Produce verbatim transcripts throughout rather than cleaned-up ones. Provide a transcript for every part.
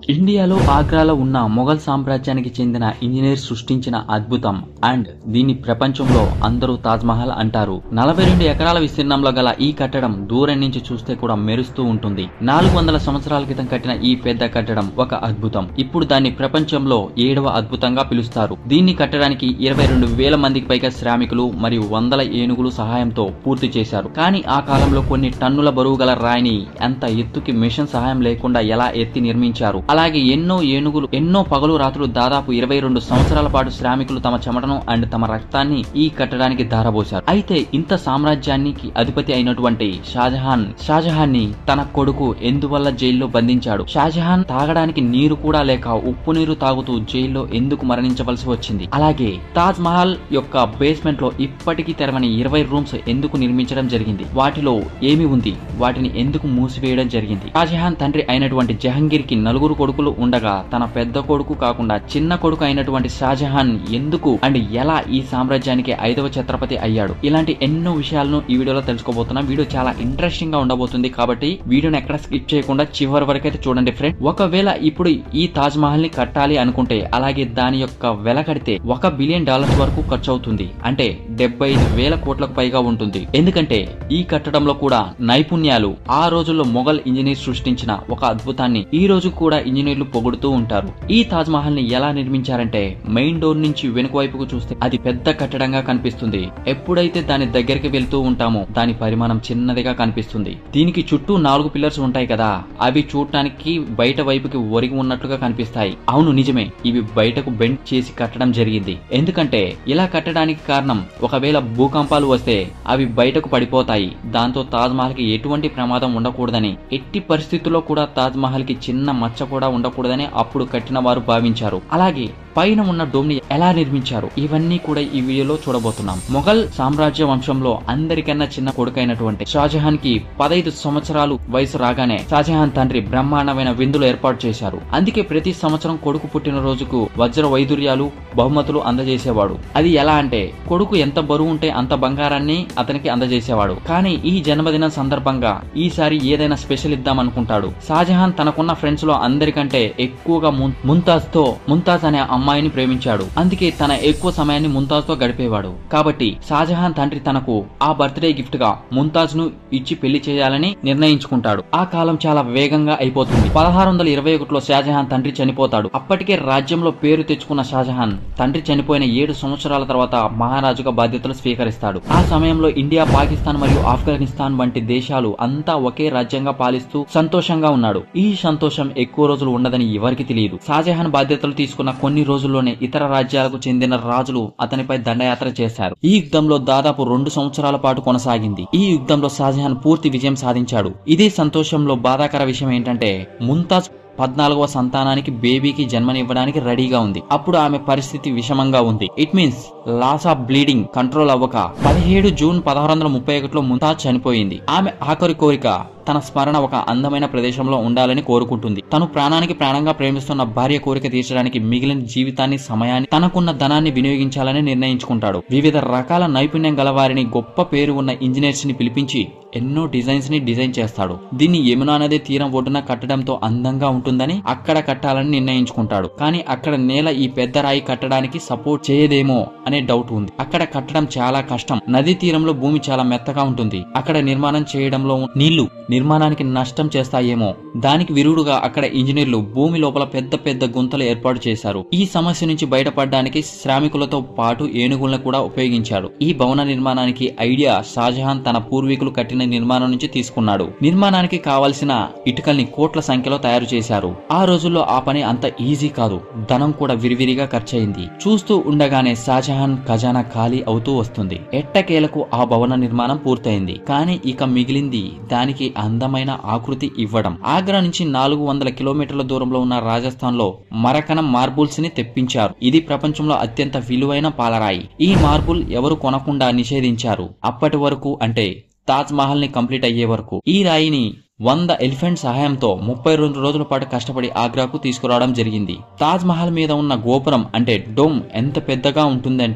ఇండియాలో ఆగ్రాలో ఉన్న మొఘల్ సామ్రాజ్యానికి చెందిన ఇంజనీర్ సృష్టించిన అద్భుతం అండ్ దీన్ని ప్రపంచంలో అందరూ తాజ్ మహల్ అంటారు. నలభై రెండు ఎకరాల విస్తీర్ణంలో గల ఈ కట్టడం దూరం నుంచి చూస్తే కూడా మెరుస్తూ ఉంటుంది. నాలుగు వందల సంవత్సరాల క్రితం కట్టిన ఈ పెద్ద కట్టడం ఒక అద్భుతం. ఇప్పుడు దాన్ని ప్రపంచంలో ఏడవ అద్భుతంగా పిలుస్తారు. దీన్ని కట్టడానికి ఇరవై రెండు వేల మందికి పైగా శ్రామికులు మరియు వందల ఏనుగులు సహాయంతో పూర్తి చేశారు. కానీ ఆ కాలంలో కొన్ని టన్నుల బరువు గల రాయిని అంత ఎత్తుకి మిషన్ సహాయం లేకుండా ఎలా ఎత్తి నిర్మించారు. అలాగే ఎన్నో ఏనుగులు ఎన్నో పగలు రాత్రులు దాదాపు ఇరవై రెండు సంవత్సరాల పాటు శ్రామికులు తమ చెమటను అండ్ తమ రక్తాన్ని ఈ కట్టడానికి ధారపోశారు. అయితే ఇంత సామ్రాజ్యానికి అధిపతి అయినటువంటి షాజహాన్ షాజహాన్ ని తన కొడుకు ఎందువల్ల జైల్లో బంధించాడు? షాజహాన్ తాగడానికి నీరు కూడా లేక ఉప్పు నీరు తాగుతూ జైల్లో ఎందుకు మరణించవలసి వచ్చింది? అలాగే తాజ్ మహల్ యొక్క బేస్మెంట్ లో ఇప్పటికీ తెరవని ఇరవై రూమ్స్ ఎందుకు నిర్మించడం జరిగింది? వాటిలో ఏమి ఉంది? వాటిని ఎందుకు మూసివేయడం జరిగింది? షాజహాన్ తండ్రి అయినటువంటి జహంగీర్ కి నలుగురు కొడుకులు ఉండగా తన పెద్ద కొడుకు కాకుండా చిన్న కొడుకు అయినటువంటి షాజహాన్ ఎందుకు అండ్ ఎలా ఈ సామ్రాజ్యానికి ఐదవ ఛత్రపతి అయ్యాడు? ఇలాంటి ఎన్నో విషయాలను ఈ వీడియోలో తెలుసుకోబోతున్నాం. వీడియో చాలా ఇంట్రెస్టింగ్ గా ఉండబోతుంది కాబట్టి వీడియోని ఎక్కడ స్కిప్ చేయకుండా చివరి వరకు అయితే చూడండి ఫ్రెండ్. ఒకవేళ ఇప్పుడు ఈ తాజ్ మహల్ ని కట్టాలి అనుకుంటే అలాగే దాని యొక్క వెల కడితే ఒక బిలియన్ డాలర్స్ వరకు ఖర్చు అవుతుంది. అంటే డెబ్బై ఐదు వేల కోట్లకు పైగా ఉంటుంది. ఎందుకంటే ఈ కట్టడంలో కూడా నైపుణ్యాలు ఆ రోజుల్లో మొఘల్ ఇంజనీర్ సృష్టించిన ఒక అద్భుతాన్ని ఈ రోజు కూడా ఇంజనీర్లు పొగుడుతూ ఉంటారు. ఈ తాజ్ మహల్ ని ఎలా నిర్మించారంటే మెయిన్ డోర్ నుంచి వెనుక వైపుకు చూస్తే అది పెద్ద కట్టడంగా కనిపిస్తుంది. ఎప్పుడైతే దాని దగ్గరికి వెళ్తూ ఉంటామో దాని పరిమాణం చిన్నదిగా కనిపిస్తుంది. దీనికి చుట్టూ నాలుగు పిల్లర్స్ ఉంటాయి కదా, అవి చూడటానికి బయట వైపుకి ఒరిగి ఉన్నట్లుగా కనిపిస్తాయి. అవును నిజమే, ఇవి బయటకు బెండ్ చేసి కట్టడం జరిగింది. ఎందుకంటే ఇలా కట్టడానికి కారణం ఒకవేళ భూకంపాలు వస్తే అవి బయటకు పడిపోతాయి. దాంతో తాజ్ మహల్ కి ఎటువంటి ప్రమాదం ఉండకూడదని, ఎట్టి పరిస్థితుల్లో కూడా తాజ్ మహల్ కి చిన్న మచ్చ కూడా ఉండకూడదని అప్పుడు కట్టిన వారు భావించారు. అలాగే పైన ఉన్న డోమ్ ని ఎలా నిర్మించారు ఇవన్నీ కూడా ఈ వీడియోలో చూడబోతున్నాం. మొఘల్ సామ్రాజ్య వంశంలో అందరికన్నా చిన్న కొడుకైనటువంటి షాజహాన్ కి పదైదు సంవత్సరాలు వయసు రాగానే షాజహాన్ తండ్రి బ్రహ్మాండమైన విందులు ఏర్పాటు చేశారు. అందుకే ప్రతి సంవత్సరం కొడుకు పుట్టిన రోజుకు వజ్ర వైదూర్యాలు బహుమతులు అందజేసేవాడు. అది ఎలా అంటే కొడుకు ఎంత బరువు ఉంటే అంత బంగారాన్ని అతనికి అందజేసేవాడు. కానీ ఈ జన్మదినం సందర్భంగా ఈసారి ఏదైనా స్పెషల్ ఇద్దాం అనుకుంటాడు. షాజహాన్ తనకున్న ఫ్రెండ్స్ లో అందరికంటే ఎక్కువగా ముంతాజ్ తో ముంతాజ్ అనే అమ్మాయిని ప్రేమించాడు. అందుకే తన ఎక్కువ సమయాన్ని ముంతాజ్ తో గడిపేవాడు. కాబట్టి షాజహాన్ తండ్రి తనకు ఆ బర్త్డే గిఫ్ట్ గా ముంతాజ్ ను ఇచ్చి పెళ్లి చేయాలని నిర్ణయించుకుంటాడు. ఆ కాలం చాలా వేగంగా అయిపోతుంది. పదహారు వందల ఇరవై ఒకటిలో షాజహాన్ తండ్రి చనిపోతాడు. అప్పటికే రాజ్యంలో పేరు తెచ్చుకున్న షాజహాన్ తండ్రి చనిపోయిన ఏడు సంవత్సరాల తర్వాత మహారాజుగా బాధ్యతలు స్వీకరిస్తాడు. ఆ సమయంలో ఇండియా, పాకిస్తాన్ మరియు ఆఫ్ఘనిస్తాన్ వంటి దేశాలు అంతా ఒకే రాజ్యంగా పాలిస్తూ సంతోషంగా ఉన్నాడు. ఈ సంతోషం ఎక్కువ రోజులు ఉండదని ఎవరికి తెలియదు. షాజహాన్ బాధ్యతలు తీసుకున్న కొన్ని రోజుల్లోనే ఇతర రాజ్యాలకు చెందిన రాజులు అతనిపై దండయాత్ర చేశారు. ఈ యుద్ధంలో దాదాపు రెండు సంవత్సరాల పాటు కొనసాగింది. ఈ యుద్ధంలో షాజహాన్ పూర్తి విజయం సాధించాడు. ఇదే సంతోషంలో బాధాకర విషయం ఏంటంటే ముంతాజ్ పద్నాలుగవ సంతానానికి బేబీకి జన్మనివ్వడానికి రెడీగా ఉంది. అప్పుడు ఆమె పరిస్థితి విషమంగా ఉంది. It means loss of bleeding control అవ్వక పదిహేడు జూన్ పదహారు వందల ముప్పై ఒకటిలో ముంతాజ్ చనిపోయింది. ఆమె ఆఖరి కోరిక తన స్మరణ ఒక అందమైన ప్రదేశంలో ఉండాలని కోరుకుంటుంది. తను ప్రాణానికి ప్రాణంగా ప్రేమిస్తున్న భార్య కోరిక తీర్చడానికి మిగిలిన జీవితాన్ని, సమయాన్ని, తనకున్న ధనాన్ని వినియోగించాలని నిర్ణయించుకుంటాడు. వివిధ రకాల నైపుణ్యం గలవారిని, గొప్ప పేరు ఉన్న ఇంజనీర్స్ ని పిలిపించి ఎన్నో డిజైన్స్ ని డిజైన్ చేస్తాడు. దీన్ని యమునా నది తీరం ఒడ్డున కట్టడంతో అందంగా ఉంటుందని అక్కడ కట్టాలని నిర్ణయించుకుంటాడు. కానీ అక్కడ నేల ఈ పెద్ద రాయి కట్టడానికి సపోర్ట్ చేయదేమో అనే డౌట్ ఉంది. అక్కడ కట్టడం చాలా కష్టం. నదీ తీరంలో భూమి చాలా మెత్తగా ఉంటుంది. అక్కడ నిర్మాణం చేయడంలో నీళ్లు నిర్మాణానికి నష్టం చేస్తాయేమో. దానికి విరుడుగా అక్కడ ఇంజనీర్లు భూమి లోపల పెద్ద పెద్ద గుంతలు ఏర్పాటు చేశారు. ఈ సమస్య నుంచి బయటపడడానికి శ్రామికులతో పాటు ఏనుగులను కూడా ఉపయోగించాడు. ఈ భవన నిర్మాణానికి ఐడియా షాజహాన్ తన పూర్వీకులు కట్టిన నిర్మాణం నుంచి తీసుకున్నాడు. నిర్మాణానికి కావలసిన ఇటుకల్ని కోట్ల సంఖ్యలో తయారు చేశారు. ఆ రోజుల్లో ఆ పని అంత ఈజీ కాదు. ధనం కూడా విరివిరిగా ఖర్చయింది. చూస్తూ ఉండగానే షాజహాన్ ఖజానా ఖాళీ అవుతూ వస్తుంది. ఎట్టకేలకు ఆ భవన నిర్మాణం పూర్తయింది. కానీ ఇక మిగిలింది దానికి అందమైన ఆకృతి ఇవ్వడం. ఆగ్రా నుంచి నాలుగు వందల కిలోమీటర్ల దూరంలో ఉన్న రాజస్థాన్ లో మరకనం మార్బుల్స్ ని తెప్పించారు. ఇది ప్రపంచంలో అత్యంత విలువైన పాలరాయి. ఈ మార్బుల్ ఎవరు కొనకుండా నిషేధించారు. అప్పటి వరకు అంటే తాజ్ మహల్ ని కంప్లీట్ అయ్యే వరకు. ఈ రాయిని వంద ఎలిఫెంట్ సహాయంతో ముప్పై రెండు రోజుల పాటు కష్టపడి ఆగ్రాకు తీసుకురావడం జరిగింది. తాజ్ మహల్ మీద ఉన్న గోపురం అంటే డోమ్ ఎంత పెద్దగా ఉంటుందంటే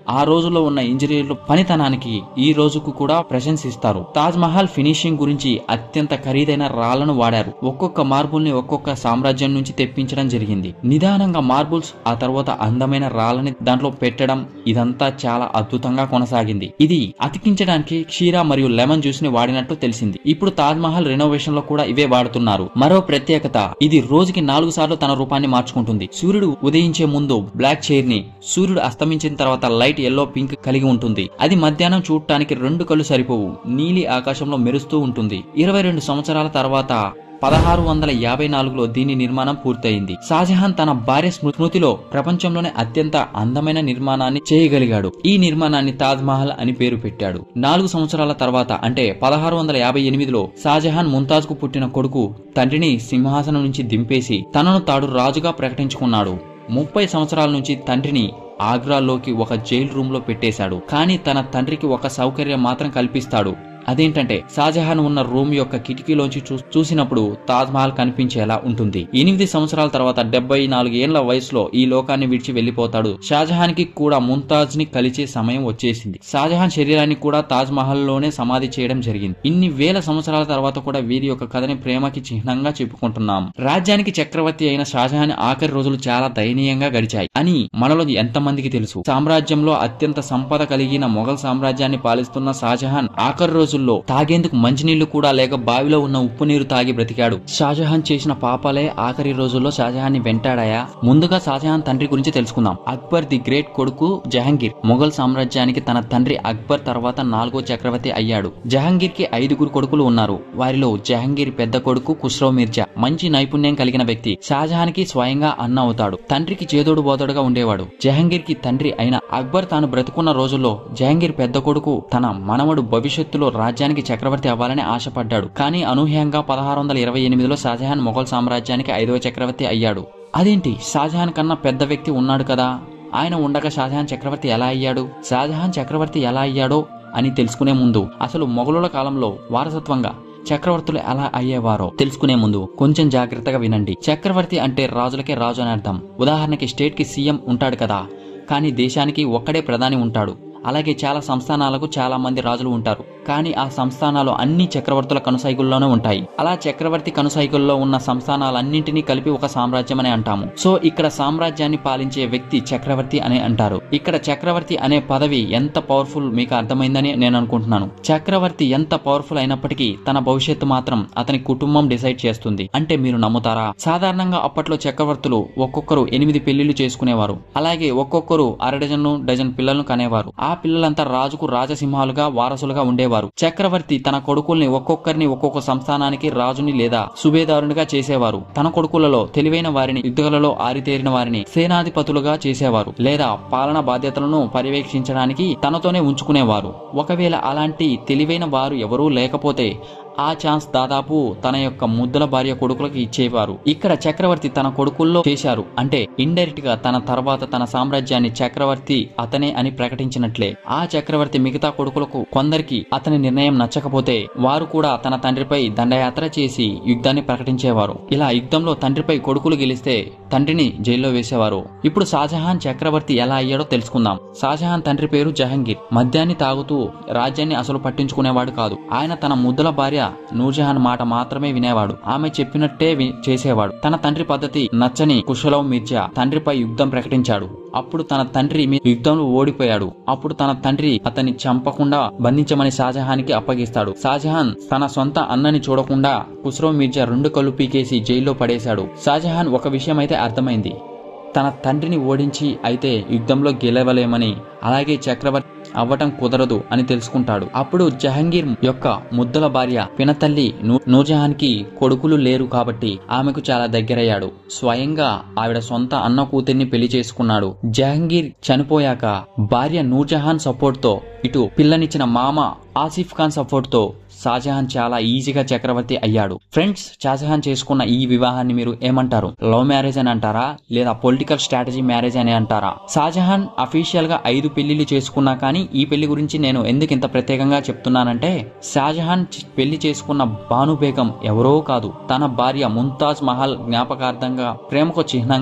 ఆ రోజుల్లో ఉన్న ఇంజనీర్లు పనితనానికి ఈ రోజుకు కూడా ప్రశంసిస్తారు. తాజ్ మహల్ ఫినిషింగ్ గురించి అత్యంత ఖరీదైన రాళ్లను వాడారు. ఒక్కొక్క మార్బుల్ ని ఒక్కొక్క సామ్రాజ్యం నుంచి తెప్పించడం జరిగింది. నిదానంగా మార్బుల్స్, ఆ తర్వాత అందమైన రాళ్ళని దాంట్లో పెట్టడం, ఇదంతా చాలా అద్భుతంగా కొనసాగింది. ఇది అతికించడానికి క్షీరా మరియు లెమన్ జ్యూస్ ని వాడినట్టు తెలిసింది. ఇప్పుడు తాజ్ మహల్ రెనోవేషన్ లో కూడా ఇవే వాడుతున్నారు. మరో ప్రత్యేకత, ఇది రోజుకి నాలుగు సార్లు తన రూపాన్ని మార్చుకుంటుంది. సూర్యుడు ఉదయించే ముందు బ్లాక్ చైర్ ని, సూర్యుడు అస్తమించిన తర్వాత లైట్ ఎల్లో పింక్ కలిగి ఉంటుంది. అది మధ్యాహ్నం చూడటానికి రెండు కళ్ళు సరిపోవు, నీలి ఆకాశంలో మెరుస్తూ ఉంటుంది. ఇరవై రెండు సంవత్సరాల తర్వాత పదహారు వందల యాభై నాలుగులో దీని నిర్మాణం పూర్తయింది. షాజహాన్ తన భార్య స్మృతిలో ప్రపంచంలోనే అత్యంత అందమైన నిర్మాణాన్ని చేయగలిగాడు. ఈ నిర్మాణాన్ని తాజ్ మహల్ అని పేరు పెట్టాడు. నాలుగు సంవత్సరాల తర్వాత అంటే పదహారు వందల యాభై ఎనిమిదిలో షాజహాన్ ముంతాజ్ కు పుట్టిన కొడుకు తండ్రిని సింహాసనం నుంచి దింపేసి తనను తాడు రాజుగా ప్రకటించుకున్నాడు. ముప్పై సంవత్సరాల నుంచి తండ్రిని ఆగ్రాలోకి ఒక జైలు రూమ్ లో పెట్టేశాడు. కానీ తన తండ్రికి ఒక సౌకర్యం మాత్రం కల్పిస్తాడు. అదేంటంటే షాజహాన్ ఉన్న రూమ్ యొక్క కిటికీలోంచి చూసినప్పుడు తాజ్ మహల్ కనిపించేలా ఉంటుంది. ఎనిమిది సంవత్సరాల తర్వాత డెబ్బై నాలుగు ఏళ్ల వయసులో ఈ లోకాన్ని విడిచి వెళ్లిపోతాడు. షాజహాన్ కి కూడా ముంతాజ్ ని కలిసే సమయం వచ్చేసింది. షాజహాన్ శరీరాన్ని కూడా తాజ్ మహల్ లోనే సమాధి చేయడం జరిగింది. ఇన్ని వేల సంవత్సరాల తర్వాత కూడా వీరి యొక్క కథని ప్రేమకి చిహ్నంగా చెప్పుకుంటున్నాం. రాజ్యానికి చక్రవర్తి అయిన షాజహాన్ ఆఖరి రోజులు చాలా దయనీయంగా గడిచాయి అని మనలో ఎంతమందికి తెలుసు. సామ్రాజ్యంలో అత్యంత సంపద కలిగిన మొఘల్ సామ్రాజ్యాన్ని పాలిస్తున్న షాజహాన్ ఆఖరి రోజు తాగేందుకు మంచినీళ్లు కూడా లేక బావిలో ఉన్న ఉప్పు నీరు తాగి బ్రతికాడు. షాజహాన్ చేసిన పాపాలే ఆఖరి రోజుల్లో షాజహాన్ ని వెంటాడాయా? ముందుగా షాజహాన్ తండ్రి గురించి తెలుసుకుందాం. అక్బర్ ది గ్రేట్ కొడుకు జహంగీర్ మొఘల్ సామ్రాజ్యానికి తన తండ్రి అక్బర్ తర్వాత నాలుగో చక్రవర్తి అయ్యాడు. జహంగీర్ కి ఐదుగురు కొడుకులు ఉన్నారు. వారిలో జహంగీర్ పెద్ద కొడుకు ఖుస్రో మిర్జా మంచి నైపుణ్యం కలిగిన వ్యక్తి. షాజహాన్ కి స్వయంగా అన్న అవుతాడు. తండ్రికి చేదోడు బోదోడుగా ఉండేవాడు. జహంగీర్ కి తండ్రి అయిన అక్బర్ తాను బ్రతుకున్న రోజుల్లో జహంగీర్ పెద్ద కొడుకు తన మనవడు భవిష్యత్తులో రాజ్యానికి చక్రవర్తి అవ్వాలని ఆశపడ్డాడు. కానీ అనూహ్యంగా పదహారు వందల ఇరవై ఎనిమిదిలో షాజహాన్ మొఘల్ సామ్రాజ్యానికి ఐదవ చక్రవర్తి అయ్యాడు. అదేంటి, షాజహాన్ కన్నా పెద్ద వ్యక్తి ఉన్నాడు కదా, ఆయన ఉండగా షాజహాన్ చక్రవర్తి ఎలా అయ్యాడు? షాజహాన్ చక్రవర్తి ఎలా అయ్యాడో అని తెలుసుకునే ముందు అసలు మొఘలుల కాలంలో వారసత్వంగా చక్రవర్తులు ఎలా అయ్యేవారో తెలుసుకునే ముందు కొంచెం జాగ్రత్తగా వినండి. చక్రవర్తి అంటే రాజులకే రాజు అని అర్థం. ఉదాహరణకి స్టేట్ కి సీఎం ఉంటాడు కదా, కానీ దేశానికి ఒక్కడే ప్రధాని ఉంటాడు. అలాగే చాలా సంస్థానాలకు చాలా మంది రాజులు ఉంటారు. కానీ ఆ సంస్థానాలు అన్ని చక్రవర్తుల కనుసైగుల్లోనే ఉంటాయి. అలా చక్రవర్తి కనుసైగుల్లో ఉన్న సంస్థానాలన్నింటినీ కలిపి ఒక సామ్రాజ్యం అని అంటాము. సో ఇక్కడ సామ్రాజ్యాన్ని పాలించే వ్యక్తి చక్రవర్తి అని అంటారు. ఇక్కడ చక్రవర్తి అనే పదవి ఎంత పవర్ఫుల్ మీకు అర్థమైందని నేను అనుకుంటున్నాను. చక్రవర్తి ఎంత పవర్ఫుల్ అయినప్పటికీ తన భవిష్యత్తు మాత్రం అతని కుటుంబం డిసైడ్ చేస్తుంది. అంటే మీరు నమ్ముతారా? సాధారణంగా అప్పట్లో చక్రవర్తులు ఒక్కొక్కరు ఎనిమిది పెళ్లిళ్లు చేసుకునేవారు. అలాగే ఒక్కొక్కరు అర డజన్ డజన్ పిల్లలను కనేవారు. ఆ పిల్లలంతా రాజుకు రాజసింహాలుగా వారసులుగా ఉండేవారు. చక్రవర్తి తన కొడుకుల్ని ఒక్కొక్కరిని ఒక్కొక్క సంస్థానానికి రాజుని లేదా సుబేదారునిగా చేసేవారు. తన కొడుకులలో తెలివైన వారిని, యుద్ధాలలో ఆరితేరిన వారిని సేనాధిపతులుగా చేసేవారు లేదా పాలనా బాధ్యతలను పర్యవేక్షించడానికి తనతోనే ఉంచుకునేవారు. ఒకవేళ అలాంటి తెలివైన వారు ఎవరూ లేకపోతే ఆ ఛాన్స్ దాదాపు తన యొక్క ముద్దుల భార్య కొడుకులకు ఇచ్చేవారు. ఇక్కడ చక్రవర్తి తన కొడుకుల్లో చేశారు అంటే ఇండైరెక్ట్ గా తన తర్వాత తన సామ్రాజ్యాన్ని చక్రవర్తి అతనే అని ప్రకటించినట్లే. ఆ చక్రవర్తి మిగతా కొడుకులకు కొందరికి అతని నిర్ణయం నచ్చకపోతే వారు కూడా తన తండ్రిపై దండయాత్ర చేసి యుద్ధాన్ని ప్రకటించేవారు. ఇలా యుద్ధంలో తండ్రిపై కొడుకులు గెలిస్తే తండ్రిని జైల్లో వేసేవారు. ఇప్పుడు షాజహాన్ చక్రవర్తి ఎలా అయ్యాడో తెలుసుకుందాం. షాజహాన్ తండ్రి పేరు జహంగీర్. మద్యాన్ని తాగుతూ రాజ్యాన్ని అసలు పట్టించుకునేవాడు కాదు. ఆయన తన ముద్దుల భార్య నూర్జహాన్ మాట మాత్రమే వినేవాడు. ఆమె చెప్పినట్టే చేసేవాడు. తన తండ్రి పద్ధతి నచ్చని ఖుస్రో మిర్జా తండ్రిపై యుద్ధం ప్రకటించాడు. అప్పుడు తన తండ్రి యుద్ధంలో ఓడిపోయాడు. అప్పుడు తన తండ్రి అతన్ని చంపకుండా బంధించమని షాజహాన్ కి అప్పగిస్తాడు. షాజహాన్ తన సొంత అన్నని చూడకుండా ఖుస్రో మిర్జా రెండు కళ్ళు పీకేసి జైల్లో పడేశాడు. షాజహాన్ ఒక విషయం అయితే అర్థమైంది, తన తండ్రిని ఓడించి అయితే యుద్ధంలో గెలవలేమని, అలాగే చక్రవర్తి అవ్వటం కుదరదు అని తెలుసుకుంటాడు. అప్పుడు జహంగీర్ యొక్క ముద్దుల భార్య పినతల్లి నూర్జహాన్ కి కొడుకులు లేరు కాబట్టి ఆమెకు చాలా దగ్గరయ్యాడు. స్వయంగా ఆవిడ సొంత అన్న కూతుర్ని పెళ్లి చేసుకున్నాడు. జహంగీర్ చనిపోయాక భార్య నూర్జహాన్ సపోర్ట్ తో, ఇటు పిల్లనిచ్చిన మామ ఆసిఫ్ ఖాన్ సపోర్ట్ తో షాజహాన్ చాలా ఈజీగా చక్రవర్తి అయ్యాడు. ఫ్రెండ్స్, షాజహాన్ చేసుకున్న ఈ వివాహాన్ని మీరు ఏమంటారు? లవ్ మ్యారేజ్ అని అంటారా, లేదా పొలిటికల్ స్ట్రాటజీ మ్యారేజ్ అని అంటారా? షాజహాన్ అఫీషియల్ గా ఐదు పెళ్లిళ్లు చేసుకున్నా కానీ ఈ పెళ్లి గురించి నేను ఎందుకు ఇంత ప్రత్యేకంగా చెప్తున్నానంటే, షాజహాన్ పెళ్లి చేసుకున్న బాను బేగం ఎవరో కాదు, తన భార్య ముంతాజ్ మహల్ జ్ఞాపకార్థంగా, ప్రేమకు చిహ్నంగా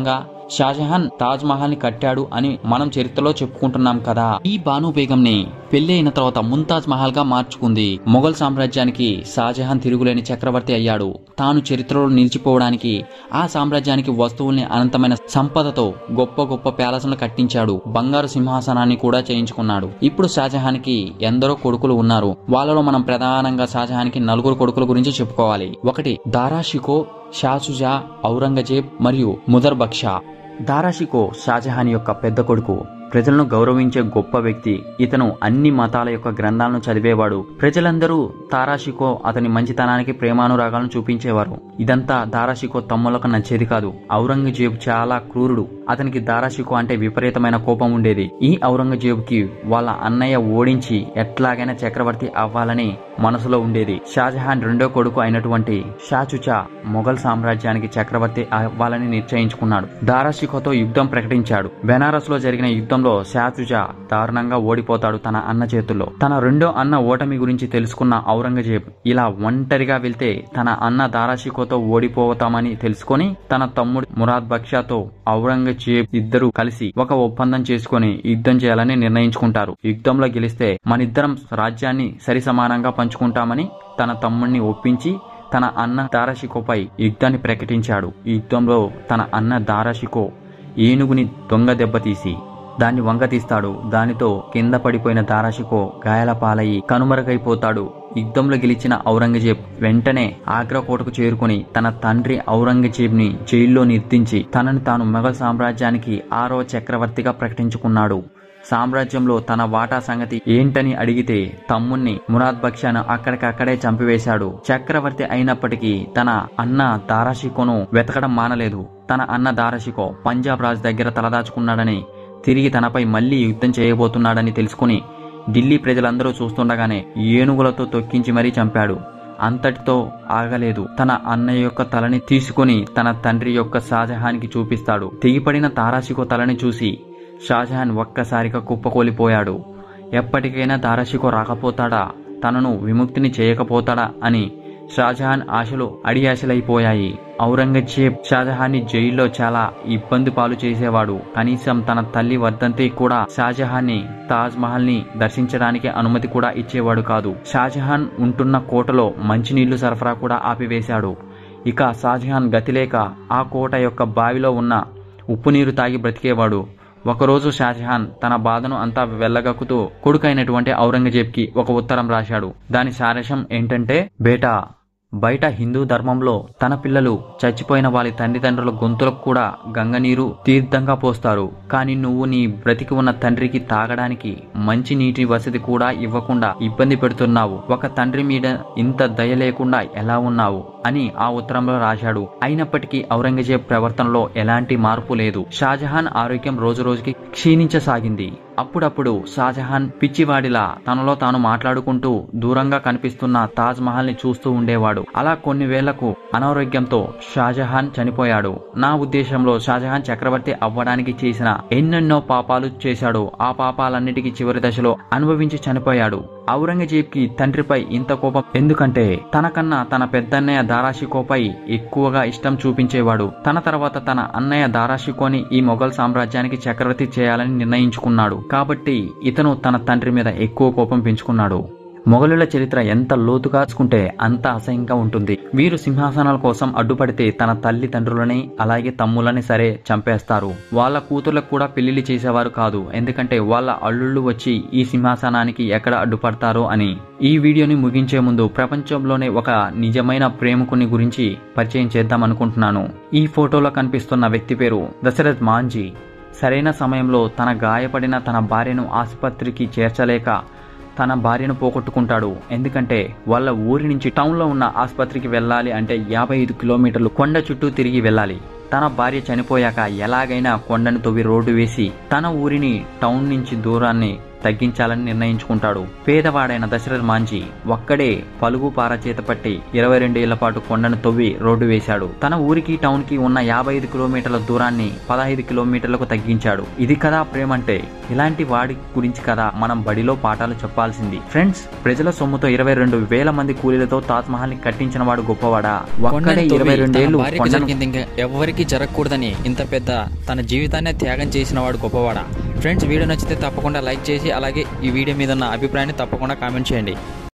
షాజహాన్ తాజ్ మహల్ ని కట్టాడు అని మనం చరిత్రలో చెప్పుకుంటున్నాం కదా. ఈ బాను బేగం ని పెళ్లి అయిన తర్వాత ముంతాజ్ మహల్ గా మార్చుకుంది. మొఘల్ సామ్రాజ్యానికి షాజహాన్ తిరుగులేని చక్రవర్తి అయ్యాడు. తాను చరిత్రలో నిలిచిపోవడానికి ఆ సామ్రాజ్యానికి వస్తువుల్ని అనంతమైన సంపదతో గొప్ప గొప్ప ప్యాలెస్లను కట్టించాడు. బంగారు సింహాసనాన్ని కూడా చేయించుకున్నాడు. ఇప్పుడు షాజహాన్ కి ఎందరో కొడుకులు ఉన్నారు. వాళ్ళలో మనం ప్రధానంగా షాజహాన్ కి నలుగురు కొడుకుల గురించి చెప్పుకోవాలి. ఒకటి దారా షికో, షాషుజా, ఔరంగజేబ్ మరియు ముదర్ బక్షా. దారా షికో షాజహాన్ యొక్క పెద్ద కొడుకు. ప్రజలను గౌరవించే గొప్ప వ్యక్తి. ఇతను అన్ని మతాల యొక్క గ్రంథాలను చదివేవాడు. ప్రజలందరూ దారాషికో అతని మంచితనానికి ప్రేమానురాగాలను చూపించేవారు. ఇదంతా దారాషికో తమ్ములకు నచ్చేది కాదు. ఔరంగజేబు చాలా క్రూరుడు. అతనికి దారాషికో అంటే విపరీతమైన కోపం ఉండేది. ఈ ఔరంగజేబుకి వాళ్ళ అన్నయ్య ఓడించి ఎట్లాగైనా చక్రవర్తి అవ్వాలని మనసులో ఉండేది. షాజహాన్ రెండో కొడుకు అయినటువంటి షాచుచా మొఘల్ సామ్రాజ్యానికి చక్రవర్తి అవ్వాలని నిశ్చయించుకున్నాడు. దారాషికోతో యుద్ధం ప్రకటించాడు. బెనారస్ లో జరిగిన యుద్ధంలో షాచుజా దారుణంగా ఓడిపోతాడు తన అన్న చేతుల్లో. తన రెండో అన్న ఓటమి గురించి తెలుసుకున్న ఔరంగజేబ్ ఇలా ఒంటరిగా వెళ్తే తన అన్న దారాషికోతో ఓడిపోతామని తెలుసుకొని తన తమ్ముడు మురాద్ బక్షాతో ఔరంగజేబ్ ఇద్దరు కలిసి ఒక ఒప్పందం చేసుకుని యుద్ధం చేయాలని నిర్ణయించుకుంటారు. యుద్ధంలో గెలిస్తే మనిద్దరం రాజ్యాన్ని సరి సమానంగా పంచుకుంటామని తన తమ్ముడిని ఒప్పించి తన అన్న దారాషికోపై యుద్ధాన్ని ప్రకటించాడు. ఈ యుద్ధంలో తన అన్న దారాషికో ఏనుగుని దొంగ దెబ్బతీసి దాన్ని వంగతీస్తాడు. దానితో కింద పడిపోయిన దారాషికో గాయాల పాలయ్యి కనుమరుగైపోతాడు. యుద్ధంలో గెలిచిన ఔరంగజేబ్ వెంటనే ఆగ్రా కోటకు చేరుకుని తన తండ్రి ఔరంగజేబ్ ని జైల్లో నిర్దించి తనని తాను మొఘల్ సామ్రాజ్యానికి ఆరో చక్రవర్తిగా ప్రకటించుకున్నాడు. సామ్రాజ్యంలో తన వాటా సంగతి ఏంటని అడిగితే తమ్ముణ్ణి మురాద్ బక్షాను అక్కడికక్కడే చంపివేశాడు. చక్రవర్తి అయినప్పటికీ తన అన్న దారాషికోను వెతకడం మానలేదు. తన అన్న దారాషికో పంజాబ్ రాజు దగ్గర తలదాచుకున్నాడని, తిరిగి తనపై మళ్లీ యుద్ధం చేయబోతున్నాడని తెలుసుకుని ఢిల్లీ ప్రజలందరూ చూస్తుండగానే ఏనుగులతో తొక్కించి మరీ చంపాడు. అంతటితో ఆగలేదు. తన అన్నయ్య యొక్క తలని తీసుకుని తన తండ్రి యొక్క షాజహాన్ కి చూపిస్తాడు. తెగిపడిన దారాషికో తలని చూసి షాజహాన్ ఒక్కసారిగా కుప్పకూలిపోయాడు. ఎప్పటికైనా దారాషికో రాకపోతాడా, తనను విముక్తిని చేయకపోతాడా అని షాజహాన్ ఆశలు అడియాశలైపోయాయి. ఔరంగజేబ్ షాజహాన్ ని జైల్లో చాలా ఇబ్బంది పాలు చేసేవాడు. కనీసం తన తల్లి వర్ధంతి కూడా షాజహాన్ ని తాజ్ మహల్ ని దర్శించడానికి అనుమతి కూడా ఇచ్చేవాడు కాదు. షాజహాన్ ఉంటున్న కోటలో మంచినీళ్లు సరఫరా కూడా ఆపివేశాడు. ఇక షాజహాన్ గతిలేక ఆ కోట యొక్క బావిలో ఉన్న ఉప్పు నీరు తాగి బ్రతికేవాడు. ఒకరోజు షాజహాన్ తన బాధను అంతా వెళ్ళగక్కుతూ కొడుకైనటువంటి ఔరంగజేబ్ కి ఒక ఉత్తరం రాశాడు. దాని సారాంశం ఏంటంటే, బేటా, బయట హిందూ ధర్మంలో తన పిల్లలు చచ్చిపోయిన వాళ్ళ తల్లిదండ్రుల గొంతులకు కూడా గంగ నీరు తీర్థంగా పోస్తారు. కానీ నువ్వు నీ బ్రతికి ఉన్న తండ్రికి తాగడానికి మంచి నీటి వసతి కూడా ఇవ్వకుండా ఇబ్బంది పెడుతున్నావు. ఒక తండ్రి మీద ఇంత దయ లేకుండా ఎలా ఉన్నావు అని ఆ ఉత్తరంలో రాశాడు. అయినప్పటికీ ఔరంగజేబ్ ప్రవర్తనలో ఎలాంటి మార్పు లేదు. షాజహాన్ ఆరోగ్యం రోజు రోజుకి క్షీణించసాగింది. అప్పుడప్పుడు షాజహాన్ పిచ్చివాడిలా తనలో తాను మాట్లాడుకుంటూ దూరంగా కనిపిస్తున్న తాజ్ మహల్ ని చూస్తూ ఉండేవాడు. అలా కొన్ని వేళ్లకు అనారోగ్యంతో షాజహాన్ చనిపోయాడు. నా ఉద్దేశంలో షాజహాన్ చక్రవర్తి అవ్వడానికి చేసిన ఎన్నెన్నో పాపాలు చేశాడు. ఆ పాపాలన్నిటికీ చివరి దశలో అనుభవించి చనిపోయాడు. ఔరంగజేబ్ కి తండ్రిపై ఇంత కోపం ఎందుకంటే తనకన్నా తన పెద్దన్నయ్య దారాషికోపై ఎక్కువగా ఇష్టం చూపించేవాడు. తన తర్వాత తన అన్నయ్య దారాషికోని ఈ మొఘల్ సామ్రాజ్యానికి చక్రవర్తి చేయాలని నిర్ణయించుకున్నాడు. కాబట్టి ఇతను తన తండ్రి మీద ఎక్కువ కోపం పెంచుకున్నాడు. మొఘలుల చరిత్ర ఎంత లోతుగా చూసుకుంటే అంత అసహ్యంగా ఉంటుంది. వీరు సింహాసనాల కోసం అడ్డుపడితే తన తల్లి తండ్రులని అలాగే తమ్ములని సరే చంపేస్తారు. వాళ్ళ కూతుర్లకు కూడా పెళ్లిళ్ళు చేసేవారు కాదు. ఎందుకంటే వాళ్ళ అల్లుళ్ళు వచ్చి ఈ సింహాసనానికి ఎక్కడ అడ్డుపడతారో అని. ఈ వీడియోని ముగించే ముందు ప్రపంచంలోనే ఒక నిజమైన ప్రేమికుని గురించి పరిచయం చేద్దాం అనుకుంటున్నాను. ఈ ఫోటోలో కనిపిస్తున్న వ్యక్తి పేరు దశరథ్ మాంజీ. సరైన సమయంలో తన గాయపడిన తన భార్యను ఆసుపత్రికి చేర్చలేక తన భార్యను పోగొట్టుకుంటాడు. ఎందుకంటే వాళ్ళ ఊరి నుంచి టౌన్ లో ఉన్న ఆసుపత్రికి వెళ్ళాలి అంటే యాభై ఐదు కిలోమీటర్లు కొండ చుట్టూ తిరిగి వెళ్ళాలి. తన భార్య చనిపోయాక ఎలాగైనా కొండను తవ్వి రోడ్డు వేసి తన ఊరిని టౌన్ నుంచి దూరాన్ని తగ్గించాలని నిర్ణయించుకుంటాడు. పేదవాడైన దశరథ మాంజీ ఒక్కడే పలుగు పార చేత పట్టి ఇరవై రెండు ఏళ్ల పాటు కొండను తవ్వి రోడ్డు వేశాడు. తన ఊరికి టౌన్ కి ఉన్న యాభై ఐదు కిలోమీటర్ల దూరాన్ని పదహైదు కిలోమీటర్లకు తగ్గించాడు. ఇది కదా ప్రేమంటే. ఇలాంటి వాడి గురించి కదా మనం బడిలో పాఠాలు చెప్పాల్సింది. ఫ్రెండ్స్, ప్రజల సొమ్ముతో ఇరవై రెండు వేల మంది కూలీలతో తాజ్ మహల్ ని కట్టించిన వాడు గొప్పవాడా? ఒక్కడే ఇరవై రెండేళ్లు ఎవరికి జరగకూడదని ఇంత పెద్ద తన జీవితాన్ని త్యాగం చేసిన వాడు గొప్పవాడా? ఫ్రెండ్స్, వీడియో నచ్చితే తప్పకుండా లైక్ చేసి అలాగే ఈ వీడియో మీద ఉన్న అభిప్రాయాన్ని తప్పకుండా కామెంట్ చేయండి.